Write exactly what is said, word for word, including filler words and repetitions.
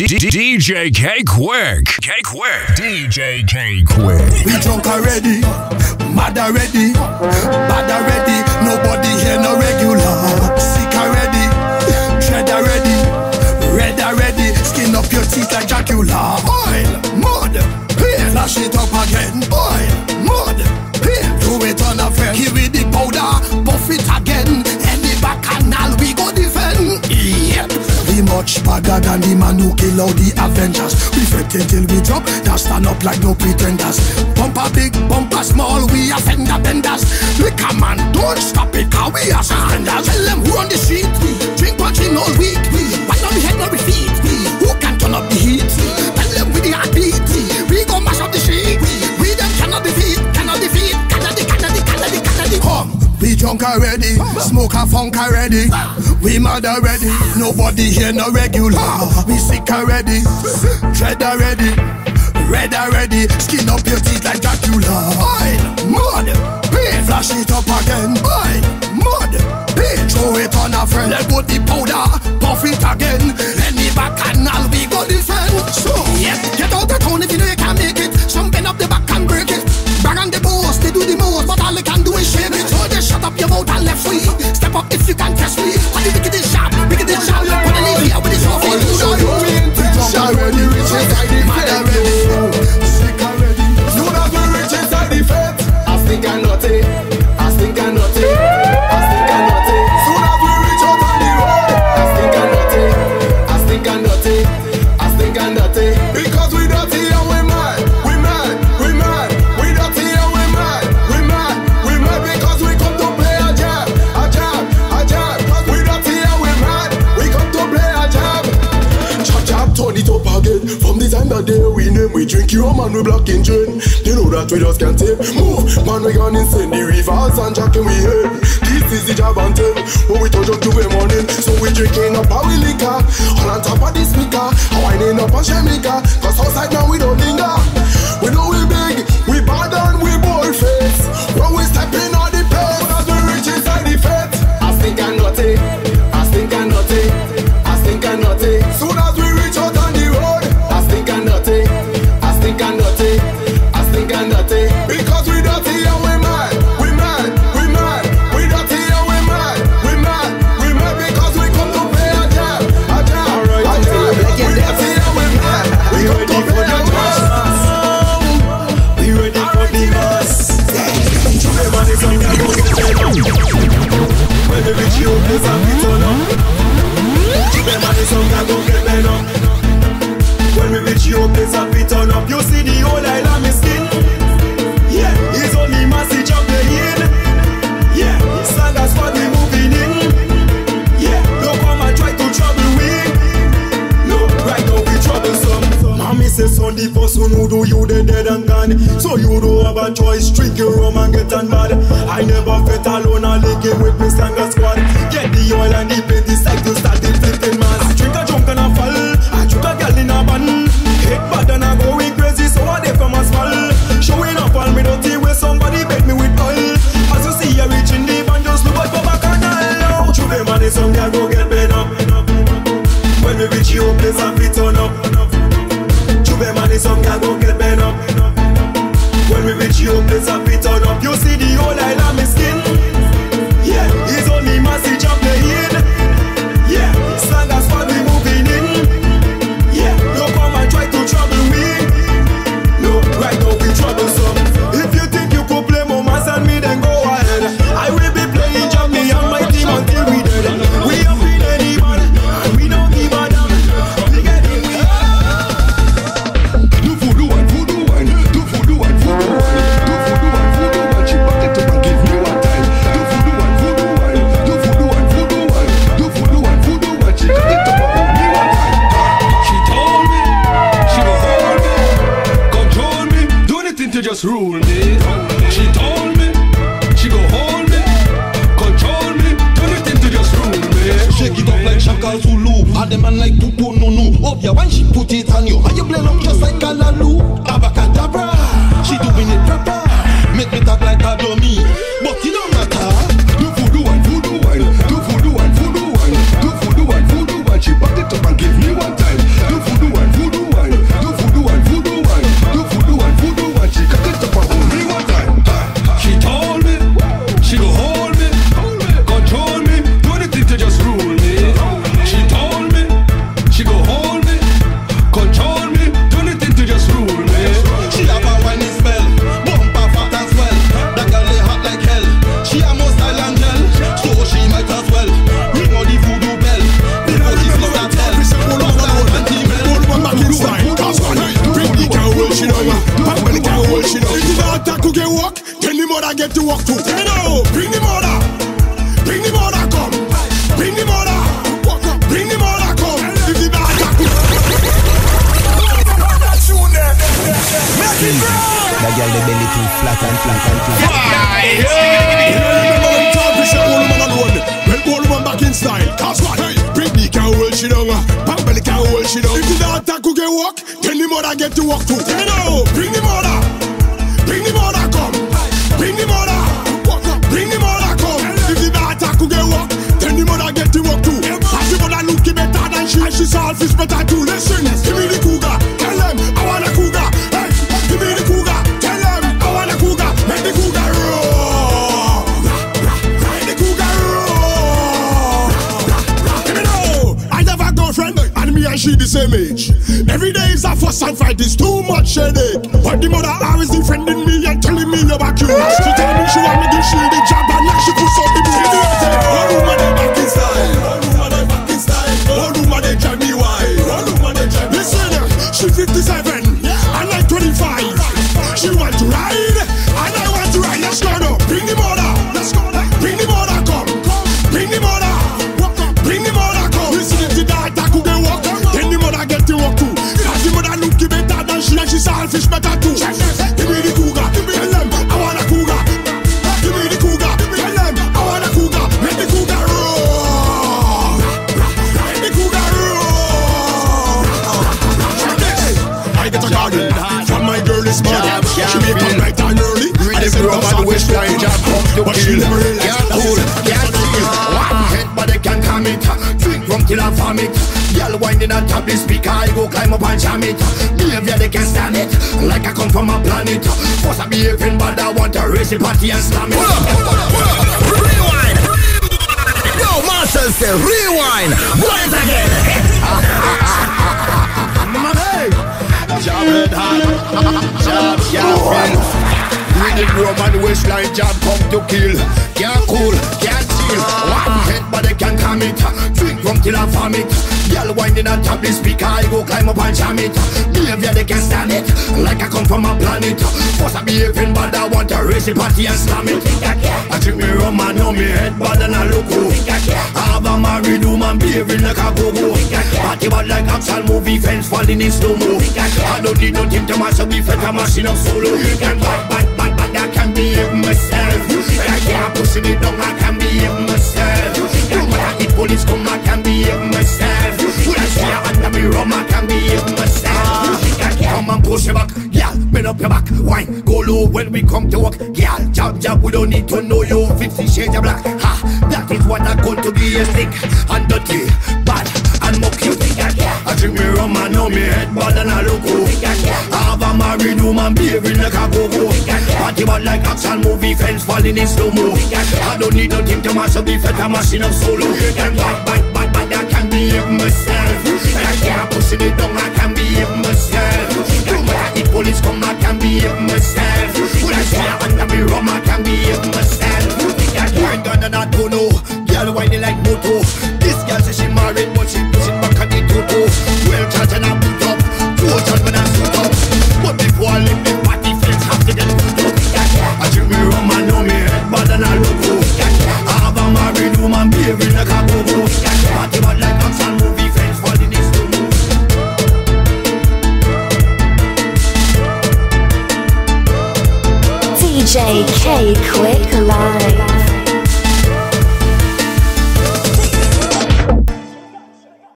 D J K-Kwik. K-Kwik. D J K-Kwik. We drunk already, mad already, bad already. Nobody here no regular. Sick already, dread already, red already. Skin up your teeth like Dracula. Oil, mud, pain. Flash it up again. Oil, mud, pain. Do it on a friend. Give it the powder, buff it again. Any bacchanal we go defend. Yep. We much bigger than the man who kill all the Avengers. We fake it till we drop, that stand up like no pretenders. Bumper big, bumper small, we are fender benders. We come and don't stop it, cause we are suspenders. Tell them who on the street, drink punching all week. Why not we head, not we feet? Who can turn up the heat? Tell them with the heartbeat, we go mash up the street. We them cannot defeat, cannot defeat. Canada, Canada, Canada, Canada. Come. We drunk already, smoke a funk already. We mad already, nobody here no regular. We sick already, dread already, red already. Skin up your teeth like Dracula. Oil, mud, pain. Flash it up again. Oil, mud, pain. Throw it on a friend. Let go the powder, puff it again. Any bacchanal we go defend. So, yeah, get out of town if you know you can't make it. Some bend up the back and break it. Bang on the boss, they do the most, but all they can do is shake it. So they shut up your mouth and left free. Step up if you can test me. And the wicked is sharp, wicked is sharp. Put the leaf here with his trophy. So you already rich inside the mad already, sick already. You not be rich inside the fat. I think I'm naughty, I think I'm naughty, I think I'm naughty. Soon as we reach out on the road, I think I'm naughty, I think I'm naughty, I think I'm naughty. Because we dirty and we mad, we mad, we mad. We dirty and we mad, we mad, we mad. Because we come to play a jab, a jab, a jab. Cause we dirty and we mad, we come to play a jab. Chop chop, turn it up again. From the time that day we name, we drink your man, we black in gin. They know that we just can't take. Move, man, we gone insane. The rivers and jacking we head. This is the job and tell. When we touch up to the morning, so we drinking up our liquor. All on top of the speaker, winding up a shemika. Cause outside now we don't linger. We know we big, we bad and we bold face. When we step in on the place, as we reach inside the fete. I think I'm naughty, I think I'm naughty, I think I'm naughty. Soon as we reach out on the road, I think I'm naughty, I think I'm naughty, I think I'm naughty. Because we dirty and we mad, we mad, we mad. We dirty and we mad, we mad, we mad. Because we come to play a jab, a jab, a jab. We dirty and we mad, we come to play a jab. We ready for the mass. When we reach you, please have it on up. Remember the song that gon' get men up. When we reach you, please have it on up. You see the whole island me skin. Yeah, it's only message of the in. Yeah, Sanga squad we moving in. Yeah, don't come and try to trouble we. No, right now we troublesome. Mommy says son, the person who do you the dead and gone. So you don't have a choice, drink your rum and get on bad. I never felt alone and linking with me Sanga squad. Get the oil and the paint, the side to start the flipping man. I drink a drunk and a fall, I drink a girl in a bun. Hit bad and I going crazy, so I dey from a small. Showing up on me dirty way, somebody bait me with oil. As you see, I reaching the band, just look out for back and now. True the man is some guy go get bent up. When we reach you, place and fit on up. True the man is some guy go get bent up. When we reach you, place and fit on up. You see the whole island me skin. Yeah, it's only message of the in. Yeah, Sanga squad we moving in. Yeah, don't come and try to trouble me. No, right now we troublesome. If you think you could play more mass than me, then go ahead. I will be playing Jamie and my team until we dead. We have been anybody, and we don't give a damn. We get it, we do voodoo and voodoo wine, do voodoo and voodoo wine, do voodoo and voodoo wine. She back it up and give me one time. Do voodoo and voodoo wine, do voodoo and voodoo wine, do voodoo and voodoo wine. She back it up and give me one time. She told me she will hold me, control me, do anything to just rule me. She told me she go hold me, control me, do anything to just rule me. Shake it up like Shaka Zulu, and the man like Tutu Nunu. Oh yeah, when she put it on you, and you blend up just like Kalalu. Abacadabra, she doing it proper. Make me talk like a dummy, but it don't matter. Do voodoo and voodoo wine, do voodoo and voodoo wine, do voodoo and voodoo wine. She back it up and give me one time. Do voodoo and too flat and flat and flat. You remember when talk we say all woman alone. Well, all woman back in style. Cause what? Hey, bring the can't hold she down. Bambali can't hold she down. If the daughter could get walk, then the mother get to walk too. You know, bring the mother. Bring the mother come. Bring the mother. Bring the mother come. If the daughter could get walk, then the mother get to walk too. As the mother look better than she, and she selfish better too. Listen, give me the cougar. Tell them I want a cougar. Hey, give me the cougar. Tell them I want a cougar. Make the cougar roar. Make the cougar roar. You know, I have a girlfriend and me and she the same age. Every day is a fuss and fight. It's too much headache. But the mother always defending me and telling me about you. She tell me she want me give she the job and now she puts up the bill. All woman they back in style. All woman they back in style. All woman they drive me wild. All woman they drive me. Listen, she fifty-seven and I'm twenty-five. She want to ride and I want to ride. Let's go now. Bring the mother. Let's go. Bring the mother come. Bring the mother. Bring the mother come. Listen, if the daughter could get walk, then the mother get to walk too. Cause the mother look better than she and she selfish better too. Give me the cougar. Tell them I want a cougar. Give me the cougar. Tell them I want a cougar. Make the cougar roar. Make the cougar roar. I get a garden from my girl this morning. She make up right and early. I said no man wish flying job come to but she never realized. Yeah, cool, yeah, cool. One head but they can come it. Drink rum till I vomit. Y'all winding on top the speaker, I go climb up and jam it. Behavior they can stand it, like I come from a planet. Force I behaving but I want to raise the party and slam it. Hold up, hold up, hold up. Rewind. Yo, Marshall say rewind. Once again. Job head hard, job can't feel. With the room and the waistline, job come to kill. Can't cool, can't chill. One head but they can come it. Drink rum till I vomit. Y'all winding on top the speaker, I go climb up and jam it. Behavior they can stand it, like I come from a planet. Force I behaving but I want to raise the party and slam it. I drink me rum and know me head bad and I look cool. I have a married woman behaving like a go-go. Party bad like action movie, fence falling in slow-mo. I don't need no team to mash up the fence, I'm mashing up solo. Bad, bad, bad, bad, I can behave myself. I can't push it down, I can behave myself. When I hit police come, I can behave myself. When I see a under me rum, I can behave myself. Come and push your back, girl, bend up your back. Wine, go low when we come to work. Girl, jab, jab, we don't need to know you. Fifty shades of black, ha, that is what I'm going to be. A stick and dirty, bad and mock you. I drink me rum and know me head bad and I look cool. I have a married woman behaving like a go-go. Party bad like action movie, fence falling in slow-mo. I don't need no team to mash up the fete, I'm mashing up solo. And bad, bad, bad, bad, I can behave myself. I can't push it down, I can behave myself. When I hit police come, I can behave myself. When I see a under me rum, I can behave myself. Wine gun and not go no, girl whining like moto. This girl says she married but she pushing back at the toto. Well charged and I put up, two charged when I suit up. But before I leave the party, friends have to get put up. I drink me rum and know me head bad and I look cool. I have a married woman behaving like a go-go. Party bad like action movie, friends falling in slow mo. D J K Quick Live.